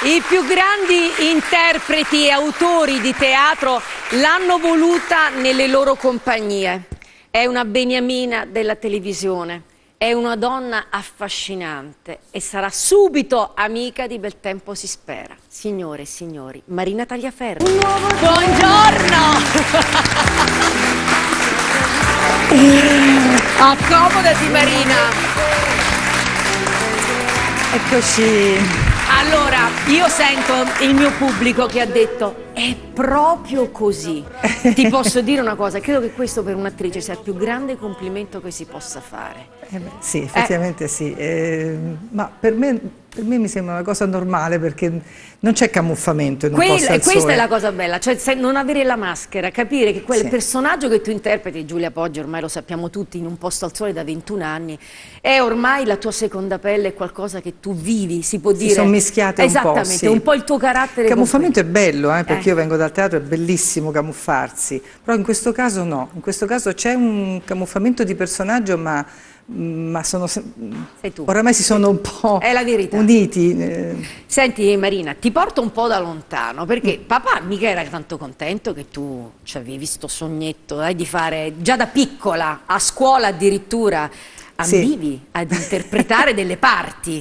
I più grandi interpreti e autori di teatro l'hanno voluta nelle loro compagnie. È una beniamina della televisione, è una donna affascinante e sarà subito amica di Bel Tempo si spera. Signore e signori, Marina Tagliaferri. Buongiorno! Accomodati Marina. Eccoci. Allora, io sento il mio pubblico che ha detto è proprio così. Ti posso dire una cosa, credo che questo per un'attrice sia il più grande complimento che si possa fare. Sì, effettivamente sì, ma per me mi sembra una cosa normale perché non c'è camuffamento in un posto al Questa sole. è la cosa bella, cioè non avere la maschera, capire che quel personaggio che tu interpreti, Giulia Poggi, ormai lo sappiamo tutti, in un posto al sole da 21 anni, è ormai la tua seconda pelle, è qualcosa che tu vivi, si può dire. Si sono mischiate un po', esattamente, sì. Un po' il tuo carattere. Il camuffamento è bello, perché io vengo dal teatro, è bellissimo camuffarsi, però in questo caso no, in questo caso c'è un camuffamento di personaggio, ma sono Sei tu. oramai si sono un po' È la verità. uniti. Senti Marina, ti porto un po' da lontano, perché papà mica era tanto contento che tu ci avevi sto sognetto di fare, già da piccola, a scuola addirittura, ambivi ad interpretare delle parti.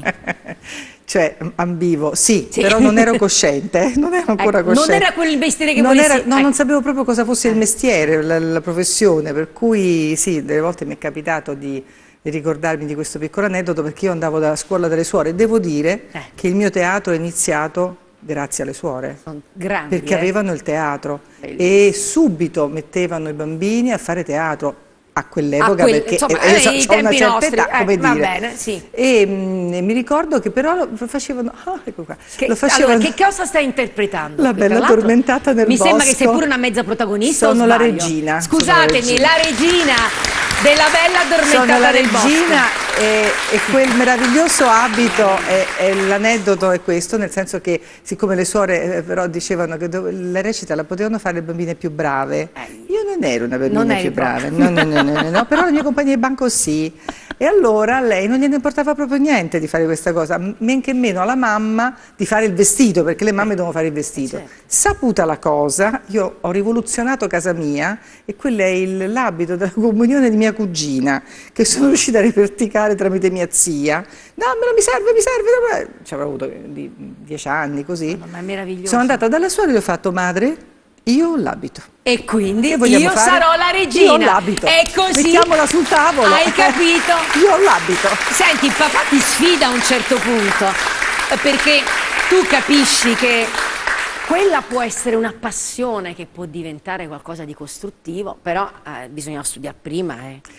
Cioè, ambivo, sì, però non ero cosciente, non ero ancora cosciente. Non era quel mestiere che non volessi... era, no, non sapevo proprio cosa fosse il mestiere, la professione, per cui sì, delle volte mi è capitato di ricordarmi di questo piccolo aneddoto perché io andavo dalla scuola dalle suore. Devo dire che il mio teatro è iniziato grazie alle suore, sono grandi, perché avevano il teatro. Bellissimo. E subito mettevano i bambini a fare teatro. A quell'epoca, perché insomma, ho una certa nostri, età, come va dire. bene, sì. E mi ricordo che però lo facevano, ecco qua, lo facevano. Allora, che cosa stai interpretando? La bella addormentata nel bosco. Mi sembra che sei pure una mezza protagonista. Sono la regina. Scusatemi, la regina della Bella addormentata sono la nel bosco. regina e quel meraviglioso abito, l'aneddoto è questo, nel senso che siccome le suore però dicevano che la recita la potevano fare le bambine più brave, io non ero una bambina più brava, no, però la mia compagna di banco sì, e allora a lei non gliene importava proprio niente di fare questa cosa, men che meno alla mamma di fare il vestito, perché le mamme devono fare il vestito. Saputa la cosa, io ho rivoluzionato casa mia e quello è l'abito della comunione di mia cugina, che sono riuscita a riverticare tramite mia zia. No, mi serve, ci avrò avuto 10 anni così. Ma è meraviglioso. Sono andata dalla suora e gli ho fatto: madre, io ho l'abito. E quindi io sarò la regina. Io ho l'abito. È così. Mettiamola sul tavolo. Hai capito? Io ho l'abito. Senti, papà ti sfida a un certo punto, perché tu capisci che quella può essere una passione che può diventare qualcosa di costruttivo, però bisogna studiare prima.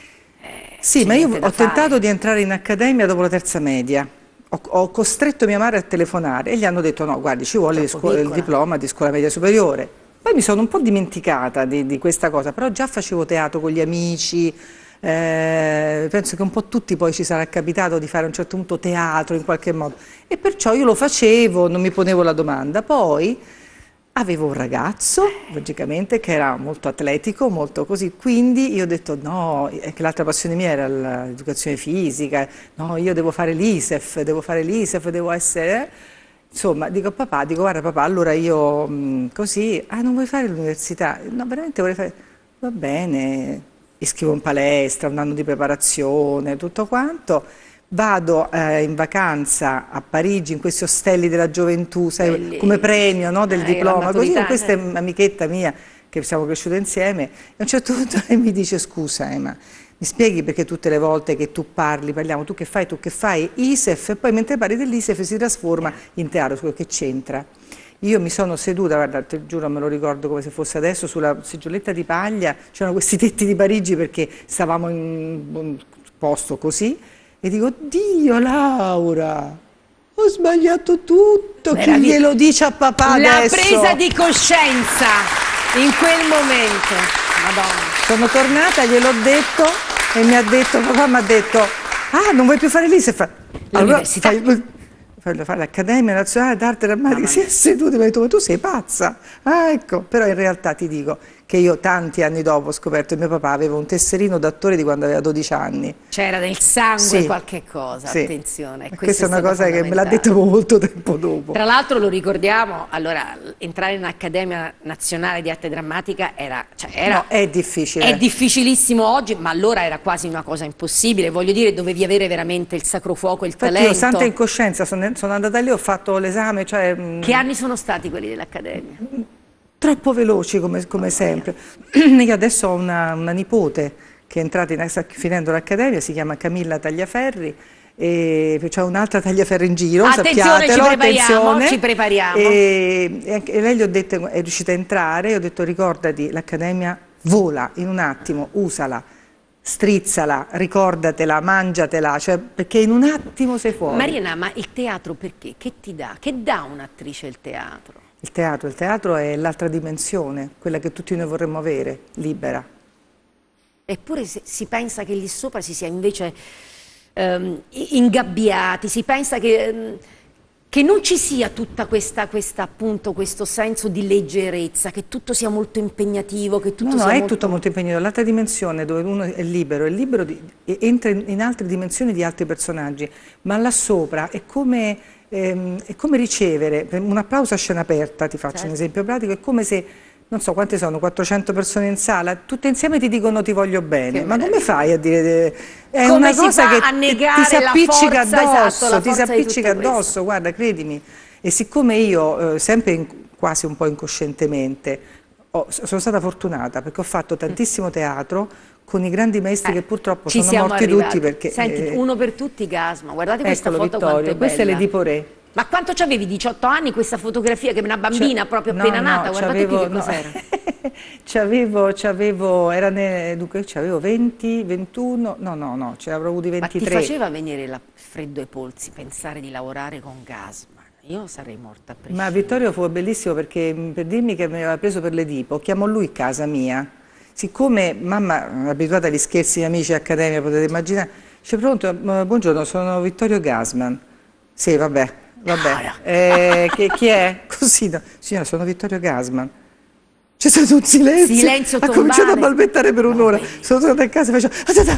Sì, ma io ho tentato di entrare in accademia dopo la terza media. Ho costretto mia madre a telefonare e gli hanno detto: no, guardi, ci vuole il diploma di scuola media superiore. Poi mi sono un po' dimenticata di questa cosa, però già facevo teatro con gli amici, penso che un po' tutti poi ci sarà capitato di fare a un certo punto teatro in qualche modo, e perciò io lo facevo, non mi ponevo la domanda. Poi avevo un ragazzo, logicamente, che era molto atletico, molto così, quindi io ho detto no, che l'altra passione mia era l'educazione fisica, no, io devo fare l'ISEF, devo essere... Insomma, dico papà, guarda papà, allora io così, non vuoi fare l'università? No, veramente vorrei fare, va bene, iscrivo in palestra, un anno di preparazione, tutto quanto, vado in vacanza a Parigi in questi ostelli della gioventù, sai, come premio, no, del diploma, così, con questa amichetta mia che siamo cresciute insieme, e a un certo punto lei mi dice: scusa Emma, mi spieghi perché tutte le volte che tu parliamo, tu che fai, ISEF, e poi mentre parli dell'ISEF si trasforma in teatro, quello che c'entra. Io mi sono seduta, guarda, ti giuro, me lo ricordo come se fosse adesso, sulla seggioletta di paglia, c'erano questi tetti di Parigi perché stavamo in un posto così, e dico: Dio Laura, ho sbagliato tutto, chi glielo dice a papà adesso? La presa di coscienza in quel momento. Madonna. Sono tornata, gliel'ho detto e mi ha detto, papà mi ha detto: non vuoi più fare l'ISEF? L'università? Allora, fare l'Accademia Nazionale d'Arte Drammatica. Si è seduto e mi ha detto: ma tu sei pazza? Ecco, però in realtà ti dico che io tanti anni dopo ho scoperto che mio papà aveva un tesserino d'attore di quando aveva 12 anni. C'era nel sangue qualche cosa, attenzione. Questa è una cosa che me l'ha detto molto tempo dopo. Tra l'altro lo ricordiamo, allora, entrare in Accademia Nazionale di Arte Drammatica no, è difficile. È difficilissimo oggi, ma allora era quasi una cosa impossibile. Voglio dire, dovevi avere veramente il sacro fuoco, il talento. Io, santa incoscienza, sono andata lì, ho fatto l'esame. Che anni sono stati quelli dell'Accademia? Troppo veloci come sempre. Io adesso ho una nipote che è entrata sta finendo l'accademia, si chiama Camilla Tagliaferri, e c'è un'altra Tagliaferri in giro, attenzione, ci prepariamo. E lei gli ho detto, è riuscita a entrare, e ho detto ricordati, l'accademia vola in un attimo, usala, strizzala, ricordatela, mangiatela, cioè, perché in un attimo sei fuori. Marina, ma il teatro perché? Che ti dà? Che dà un'attrice il teatro? Il teatro è l'altra dimensione, quella che tutti noi vorremmo avere, libera. Eppure si pensa che lì sopra si sia invece ingabbiati, si pensa che non ci sia tutta appunto, questo senso di leggerezza, che tutto sia molto impegnativo, che tutto sia molto... tutto molto impegnativo. L'altra dimensione dove uno è libero entra in altre dimensioni di altri personaggi, ma là sopra è come ricevere un applauso a scena aperta, ti faccio un esempio pratico, è come se, non so quante sono, 400 persone in sala, tutte insieme ti dicono ti voglio bene, ma come fai a dire, è come una cosa che ti si appiccica addosso, ti si appiccica addosso, guarda, credimi. E siccome io, sempre quasi un po' incoscientemente, sono stata fortunata perché ho fatto tantissimo teatro, con i grandi maestri che purtroppo sono morti tutti perché... Senti, uno per tutti Gasma, guardate questa foto quanto è bella. Questa è l'Edipo Re. Ma quanto c'avevi? 18 anni questa fotografia che è una bambina proprio appena nata, guardate qui che cos'era. Dunque c'avevo 20, 21, no, ce l'avrò avuti 23. Ma ti faceva venire il freddo ai polsi pensare di lavorare con Gasman? Io sarei morta prima. Ma Vittorio fu bellissimo perché per dirmi che mi aveva preso per l'Edipo, chiamò lui casa mia. Siccome mamma, abituata agli scherzi di amici accademia, potete immaginare, dice pronto, buongiorno, sono Vittorio Gasman. Sì, vabbè. Chi è? Così, no. Signora, sono Vittorio Gasman. C'è stato un silenzio. Silenzio tombale. Ha cominciato a balbettare per un'ora. Sono tornata a casa e faccio,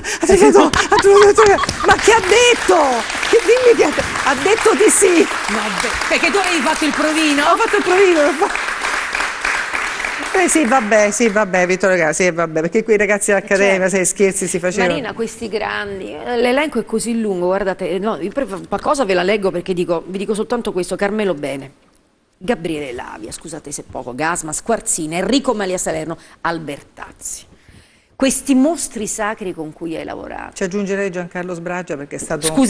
ma che ha detto? Che dimmi che ha detto di sì. No, perché tu avevi fatto il provino? Ho fatto il provino. Sì, vabbè, Vittorio Gasman, sì, vabbè, perché quei ragazzi dell'Accademia, sai, scherzi si facevano. Marina, questi grandi, l'elenco è così lungo, guardate, no, qualcosa ve la leggo perché vi dico soltanto questo: Carmelo Bene, Gabriele Lavia, scusate se poco, Gasman, Squarzina, Enrico Malia Salerno, Albertazzi. Questi mostri sacri con cui hai lavorato. Ci aggiungerei Giancarlo Sbraggia perché è stato un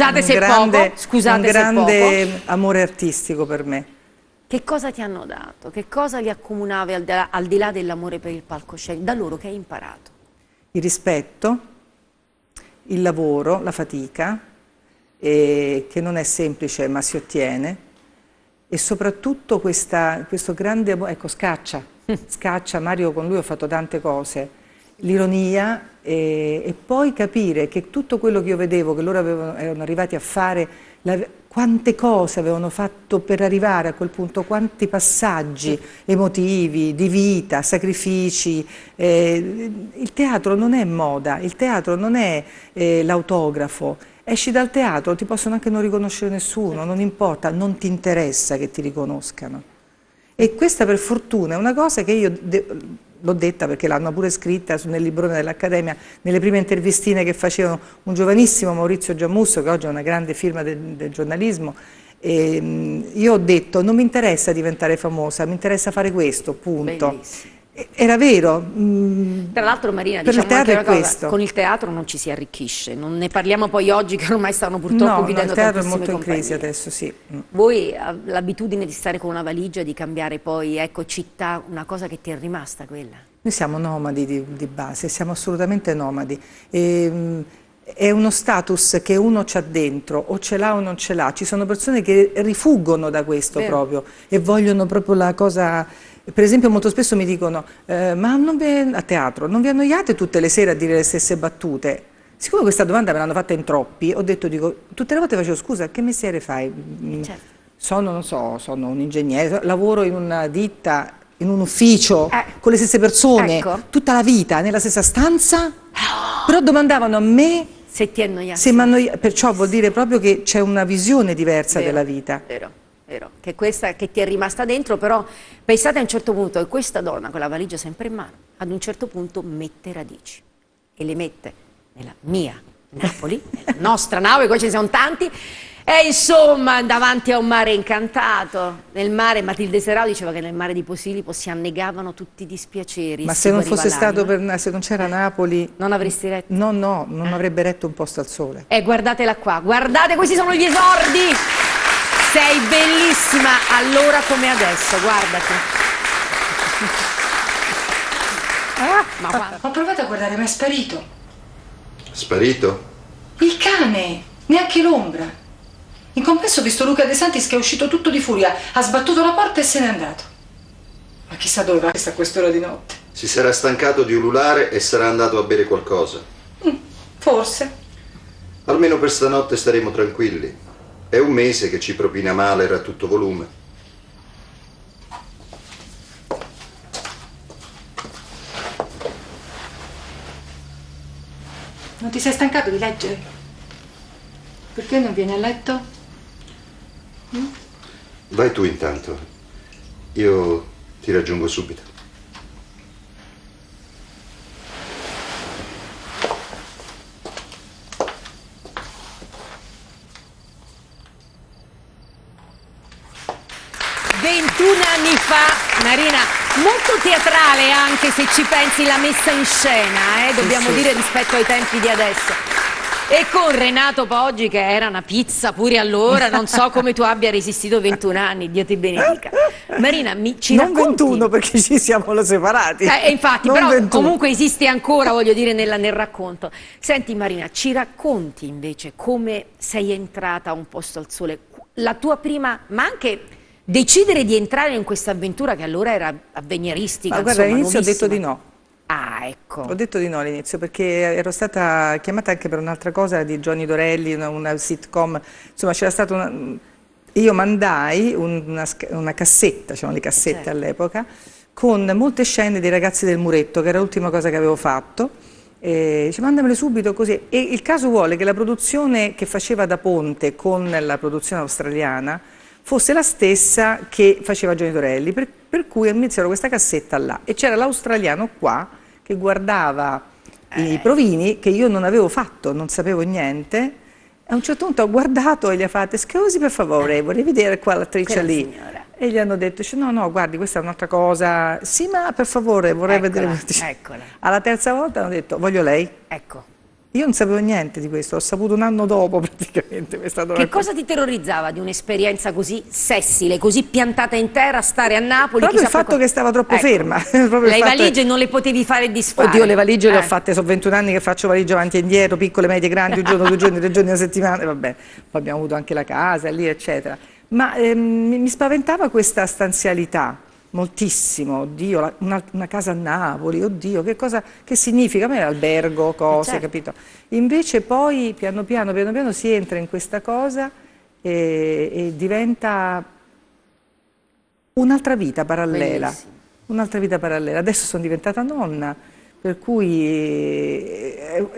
grande amore artistico per me. Che cosa ti hanno dato? Che cosa li accomunavi al di là dell'amore per il palcoscenico? Da loro che hai imparato? Il rispetto, il lavoro, la fatica, che non è semplice ma si ottiene, e soprattutto questo grande amore, ecco, Scaccia, Mario, con lui ho fatto tante cose, l'ironia e poi capire che tutto quello che io vedevo, che loro erano arrivati a fare, quante cose avevano fatto per arrivare a quel punto, quanti passaggi emotivi, di vita, sacrifici. Il teatro non è moda, il teatro non è l'autografo. Esci dal teatro, ti possono anche non riconoscere nessuno, non importa, non ti interessa che ti riconoscano. E questa per fortuna è una cosa che io l'ho detta perché l'hanno pure scritta nel librone dell'Accademia, nelle prime intervistine che facevano un giovanissimo Maurizio Giammusso, che oggi è una grande firma del giornalismo, e io ho detto non mi interessa diventare famosa, mi interessa fare questo, punto. Bellissimo. Era vero. Tra l'altro, Marina, diciamo anche una cosa, con il teatro non ci si arricchisce, non ne parliamo poi oggi che ormai stanno purtroppo chiudendo tantissime compagnie. Il teatro è molto in crisi adesso, sì. Voi l'abitudine di stare con una valigia, di cambiare poi, ecco, città, una cosa che ti è rimasta quella? Noi siamo nomadi di base, siamo assolutamente nomadi. È uno status che uno c'ha dentro, o ce l'ha o non ce l'ha. Ci sono persone che rifuggono da questo proprio e vogliono proprio la cosa. Per esempio molto spesso mi dicono, ma a teatro non vi annoiate tutte le sere a dire le stesse battute? Siccome questa domanda me l'hanno fatta in troppi, ho detto, tutte le volte facevo, scusa, che mestiere fai? Certo. Non so, sono un ingegnere, lavoro in una ditta, in un ufficio, con le stesse persone, tutta la vita, nella stessa stanza, però domandavano a me se ti annoiassi. Se perciò vuol dire proprio che c'è una visione diversa della vita. Vero, vero, che questa che ti è rimasta dentro, però pensate a un certo punto che questa donna con la valigia sempre in mano, ad un certo punto mette radici e le mette nella mia Napoli, nella nostra Napoli, qua ce ne sono tanti, e insomma davanti a un mare incantato, nel mare Matilde Serao diceva che nel mare di Posillipo si annegavano tutti i dispiaceri. Ma se non fosse stato se non c'era Napoli... Non avresti retto? No, no, non avrebbe retto un posto al sole. Guardatela qua, guardate, questi sono gli esordi! Sei bellissima allora come adesso, guardati. Ho provato a guardare, ma è sparito. Sparito? Il cane, neanche l'ombra. In compenso ho visto Luca De Santis che è uscito tutto di furia, ha sbattuto la porta e se n'è andato. Ma chissà dove va a quest'ora di notte. Si sarà stancato di ululare e sarà andato a bere qualcosa. Forse. Almeno per stanotte staremo tranquilli. È un mese che ci propina Mahler a tutto volume. Non ti sei stancato di leggere? Perché non vieni a letto? Vai tu intanto. Io ti raggiungo subito. Anni fa, Marina, molto teatrale anche se ci pensi la messa in scena, dobbiamo dire rispetto ai tempi di adesso. E con Renato Poggi che era una pizza pure allora, non so come tu abbia resistito 21 anni, Dio ti benedica. Marina, ci non racconti? 21 perché ci siamo separati. Infatti, però 21. Comunque esiste ancora, voglio dire, nel racconto. Senti Marina, ci racconti invece come sei entrata a Un posto al sole, la tua prima, ma anche... decidere di entrare in questa avventura che allora era avveniristica. Ma guarda, all'inizio ho detto di no. Ah, ecco. Ho detto di no all'inizio perché ero stata chiamata anche per un'altra cosa di Johnny Dorelli, una sitcom. Insomma, c'era stata una... Io mandai una cassetta, c'erano le cassette all'epoca, con molte scene dei Ragazzi del Muretto, che era l'ultima cosa che avevo fatto. Dice, mandamele subito così. E il caso vuole che la produzione che faceva da ponte con la produzione australiana fosse la stessa che faceva Johnny Dorelli, per cui iniziarono questa cassetta là e c'era l'australiano qua che guardava i provini che io non avevo fatto, non sapevo niente, e a un certo punto ho guardato e gli ha fatto scusi per favore, vorrei vedere qua l'attrice lì. Signora. E gli hanno detto, no, no, guardi, questa è un'altra cosa, sì, ma per favore vorrei vedere. Eccola. Alla terza volta hanno detto, voglio lei. Ecco. Io non sapevo niente di questo, ho saputo un anno dopo praticamente. Che cosa ti terrorizzava di un'esperienza così sessile, così piantata in terra, stare a Napoli? Proprio il fatto che stava troppo ferma. Le valigie non le potevi fare disfare. Oddio, le valigie le ho fatte, sono 21 anni che faccio valigie avanti e indietro, piccole, medie, grandi, un giorno, 2 giorni, 3 giorni, una settimana, vabbè. Poi abbiamo avuto anche la casa lì, eccetera. Ma mi spaventava questa stanzialità. Moltissimo, oddio, una casa a Napoli, oddio, che significa? A me albergo, cose, capito? Invece poi piano piano si entra in questa cosa e diventa un'altra vita parallela. Un'altra vita parallela. Adesso sono diventata nonna, per cui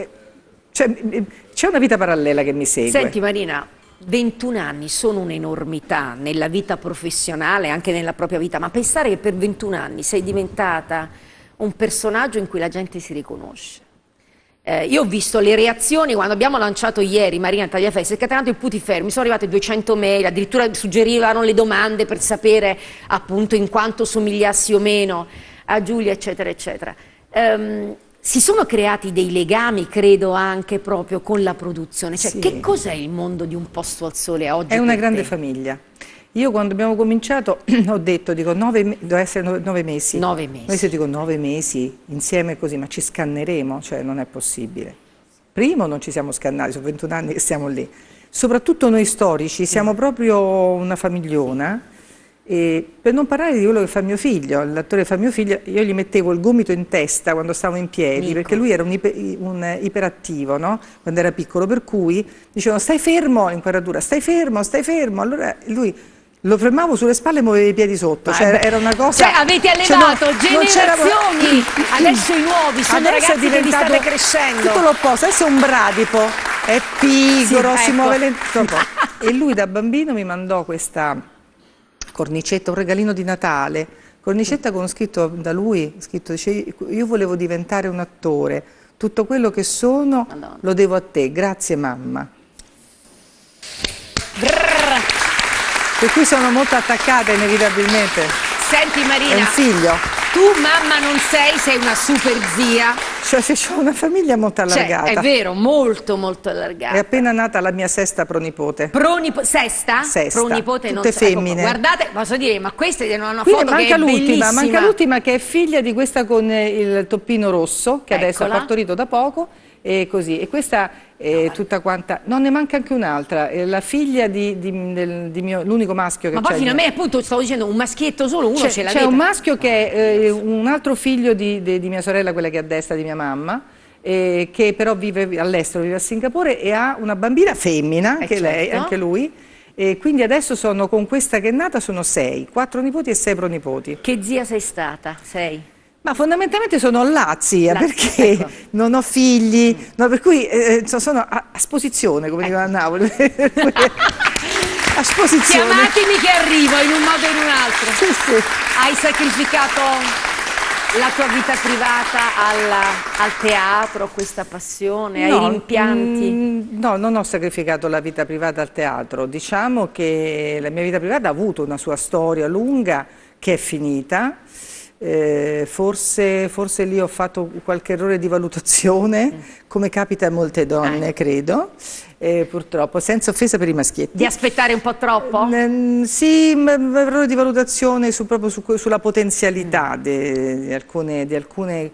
c'è una vita parallela che mi segue. Senti Marina, 21 anni sono un'enormità nella vita professionale, anche nella propria vita, ma pensare che per 21 anni sei diventata un personaggio in cui la gente si riconosce. Io ho visto le reazioni quando abbiamo lanciato ieri Marina Tagliaferri, è scatenato il putiferro, mi sono arrivate 200 mail, addirittura suggerivano le domande per sapere appunto in quanto somigliassi o meno a Giulia, eccetera, eccetera. Si sono creati dei legami, credo, anche proprio con la produzione. Cioè, che cos'è il mondo di Un posto al sole oggi? È una grande famiglia. Io quando abbiamo cominciato ho detto, deve essere 9 mesi. 9 mesi. Noi se dico 9 mesi insieme così, ma ci scanneremo, cioè non è possibile. Primo non ci siamo scannati, sono 21 anni che stiamo lì. Soprattutto noi storici, siamo proprio una famigliona. E per non parlare di quello che fa mio figlio, l'attore che fa mio figlio, io gli mettevo il gomito in testa quando stavo in piedi, perché lui era un iperattivo, no? Quando era piccolo, per cui dicevano stai fermo, l'inquadratura, stai fermo, allora lui Lo fermavo sulle spalle e muovevo i piedi sotto, cioè era una cosa... Cioè avete allevato generazioni, adesso i nuovi sono adesso ragazzi che vi state crescendo. Tutto l'opposto, adesso è un bradipo, è pigro, sì, si ecco. muove lento. E lui da bambino mi mandò questa cornicetta, un regalino di Natale, cornicetta con scritto da lui, scritto, dice, io volevo diventare un attore, tutto quello che sono lo devo a te, grazie mamma. Per cui sono molto attaccata inevitabilmente. Senti Marina, è un figlio. Tu mamma non sei una super zia. Cioè, ho una famiglia molto allargata. Cioè, è vero, molto molto allargata. È appena nata la mia sesta pronipote. Sesta? Sesta. Pronipote tutte femmine. Ecco, guardate, posso dire, ma queste hanno una quindi foto che è bellissima. Manca l'ultima che è figlia di questa con il toppino rosso, che adesso ha partorito da poco. E così, e questa è tutta quanta, no, ne manca anche un'altra, la figlia di mio, l'unico maschio che c'è. Ma poi fino a me appunto stavo dicendo un maschietto solo, uno ce l'avete. C'è un maschio che è un altro figlio di mia sorella, quella che è a destra di mia mamma, che però vive all'estero, vive a Singapore e ha una bambina femmina, che lei, anche lui. E quindi adesso sono con questa che è nata, sono 6, 4 nipoti e 6 pronipoti. Che zia sei stata? 6? Ma fondamentalmente sono la zia, perché ecco. Non ho figli, no, per cui sono a esposizione, come dicono a Napoli. A esposizione. Chiamatemi che arrivo in un modo o in un altro. Sì, sì. Hai sacrificato la tua vita privata al teatro, questa passione, ai rimpianti? No, non ho sacrificato la vita privata al teatro. Diciamo che la mia vita privata ha avuto una sua storia lunga che è finita. Forse lì ho fatto qualche errore di valutazione, come capita a molte donne, credo, purtroppo, senza offesa per i maschietti. Di aspettare un po' troppo? Sì, errore di valutazione proprio sulla potenzialità di alcune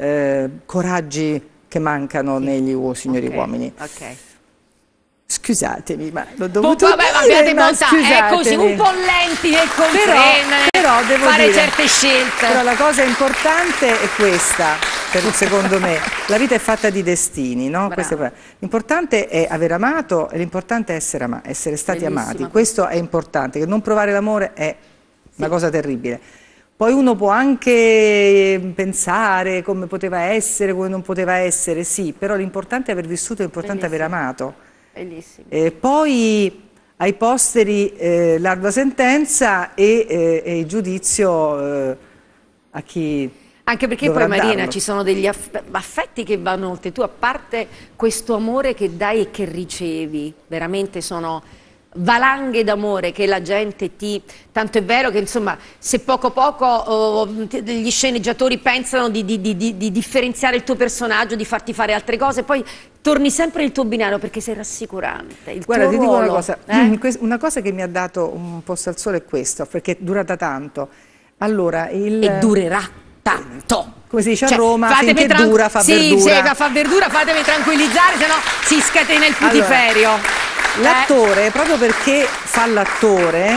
coraggi che mancano negli signori uomini. Ok. Scusatemi, ma l'ho dovuto dire, abbiate bontà, è così, un po' lenti nel comprendere, però devo fare dire, certe scelte. Però la cosa importante è questa, secondo me. La vita è fatta di destini, no? L'importante è aver amato e l'importante è essere stati amati. Questo è importante, che non provare l'amore è una cosa terribile. Poi uno può anche pensare come poteva essere, come non poteva essere, sì, però l'importante è aver vissuto, l'importante è aver amato. Bellissimo. Poi ai posteri l'ardua sentenza e il giudizio a chi anche perché poi Marina darlo. Ci sono degli affetti che vanno oltre, tu a parte questo amore che dai e che ricevi, veramente sono valanghe d'amore che la gente tanto è vero che insomma se poco gli sceneggiatori pensano di differenziare il tuo personaggio, di farti fare altre cose, poi torni sempre nel tuo binario perché sei rassicurante. Guarda, ti dico una cosa che mi ha dato un posto al sole è questo, perché è durata tanto. Allora, e durerà tanto. Come si dice a Roma, finché dura fa verdura. Sì, fa verdura, fatemi tranquillizzare, sennò si scatena il putiferio. L'attore, proprio perché fa l'attore,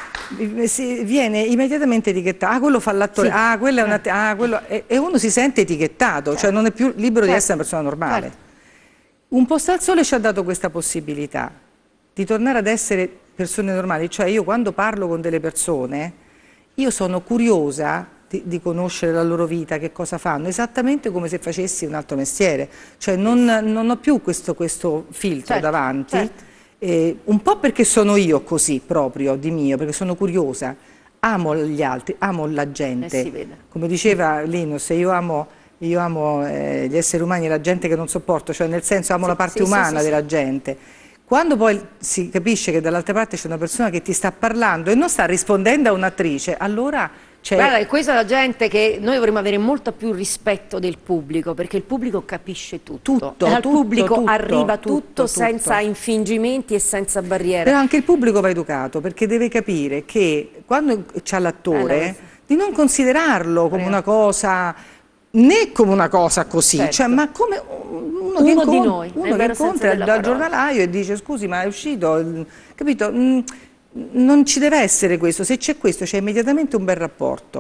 viene immediatamente etichettato, quello fa l'attore, quello è quello, e uno si sente etichettato, cioè non è più libero di essere una persona normale. Un posto al sole ci ha dato questa possibilità di tornare ad essere persone normali, cioè io quando parlo con delle persone, io sono curiosa di conoscere la loro vita, che cosa fanno, esattamente come se facessi un altro mestiere, cioè non ho più questo filtro davanti. Un po' perché sono io così proprio di mio, perché sono curiosa, amo gli altri, amo la gente, come diceva Linus, io amo gli esseri umani e la gente che non sopporto, cioè nel senso amo la parte umana della gente. Quando poi si capisce che dall'altra parte c'è una persona che ti sta parlando e non sta rispondendo a un'attrice, allora guarda, è questa la gente che noi dovremmo avere molto più rispetto del pubblico, perché il pubblico capisce tutto. Al pubblico arriva tutto senza infingimenti e senza barriere. Però anche il pubblico va educato, perché deve capire che quando c'ha l'attore, di non considerarlo come una cosa, né come una cosa così, cioè, ma come uno che incontra dal giornalaio e dice scusi ma è uscito, capito? Non ci deve essere questo, se c'è questo c'è immediatamente un bel rapporto.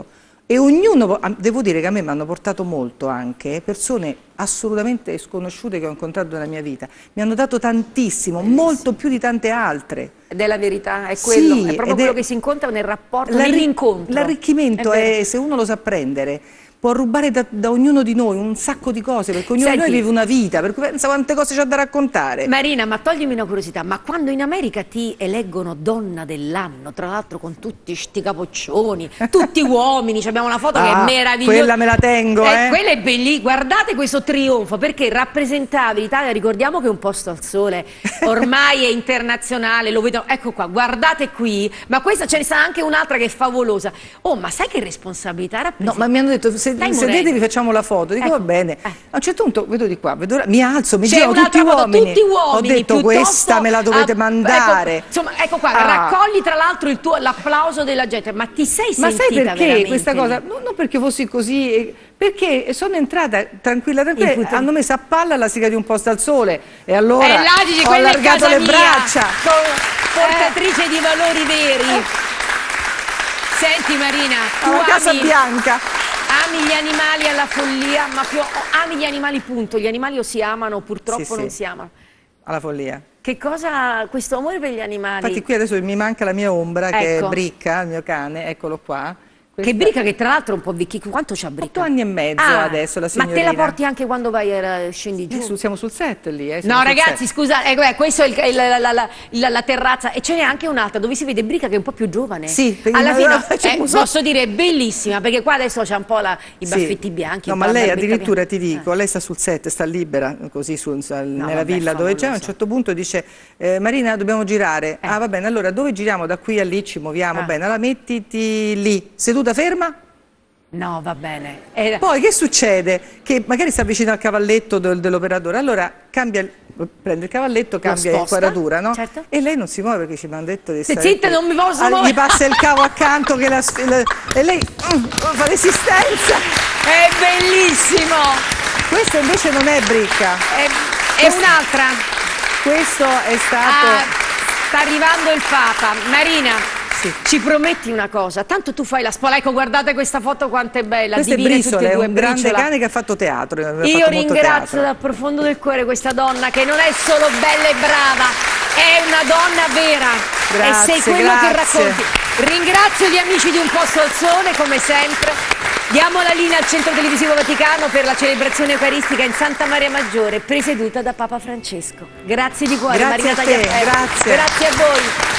E ognuno, devo dire che a me mi hanno portato molto anche persone assolutamente sconosciute che ho incontrato nella mia vita, mi hanno dato tantissimo, molto più di tante altre. Ed è la verità, è quello, Sì, è proprio quello che si incontra nel rapporto, nell'incontro. L'arricchimento è, se uno lo sa prendere, può rubare da ognuno di noi un sacco di cose, perché ognuno di noi vive una vita, per cui pensa quante cose c'ha da raccontare. Marina, ma toglimi una curiosità, ma quando in America ti eleggono donna dell'anno, tra l'altro con tutti sti capoccioni, tutti uomini, abbiamo una foto che è meravigliosa. Quella me la tengo, Quella è bellissima, guardate questo trionfo, perché rappresentavi l'Italia, ricordiamo che è un posto al sole, ormai è internazionale, lo vedo, ecco qua, guardate qui, ma questa ce ne sta anche un'altra che è favolosa. Oh, ma sai che responsabilità rappresenta? No, ma mi hanno detto, sedetevi, facciamo la foto. Dico, va bene. A un certo punto, vedo di qua, mi alzo, mi girano tutti uomini. Ho detto, questa me la dovete mandare. Ecco, insomma, ecco qua, raccogli tra l'altro l'applauso della gente. Ma ti sei sentita Ma sai perché veramente? Questa cosa? Non perché fossi così, perché sono entrata tranquilla, hanno messo a palla la sigla di Un posto al sole e allora ho allargato le braccia. Portatrice di valori veri. Senti Marina, tu alla Casa Bianca. Ami gli animali alla follia, ma più ami gli animali, punto. Gli animali o si amano o purtroppo non si amano. Alla follia. Che cosa, questo amore per gli animali? Infatti qui adesso mi manca la mia ombra, che è Bricca, il mio cane, eccolo qua. Che Bricca, che tra l'altro è un po' vecchio. Quanto c'ha Bricca? 8 anni e mezzo adesso, la signorina. Ma te la porti anche quando vai, scendi giù? Siamo sul set lì. No ragazzi, scusa, questa è la terrazza e ce n'è anche un'altra dove si vede Bricca che è un po' più giovane. Sì, alla fine posso dire è bellissima, perché qua adesso c'è un po' i baffetti bianchi. No, ma lei addirittura ti dico, lei sta sul set, sta libera così nella villa dove c'è, a un certo punto dice Marina dobbiamo girare. Ah va bene, allora dove giriamo? Da qui a lì ci muoviamo, bene, allora mettiti lì, seduta ferma? No, va bene. Poi che succede? Che magari sta vicino al cavalletto dell'operatore, allora prende il cavalletto, cambia inquadratura, no? Certo. E lei non si muove perché ci mi hanno detto di stare. Zitta, non mi posso muovere. Gli passa il cavo accanto e lei fa resistenza. È bellissimo! Questo invece non è Bricca. È un'altra. Questo è stato... sta arrivando il Papa. Marina, ci prometti una cosa? Tanto tu fai la spola. Ecco, guardate questa foto quanto è bella. Questo è Brisola, è un grande cane che ha fatto teatro. Io ringrazio dal profondo del cuore questa donna che non è solo bella e brava, è una donna vera. Grazie, e sei quello che racconti. Ringrazio gli amici di Un Posto al Sole, come sempre. Diamo la linea al Centro Televisivo Vaticano per la celebrazione eucaristica in Santa Maria Maggiore, presieduta da Papa Francesco. Grazie di cuore, Marina Tagliaferri. Grazie a voi.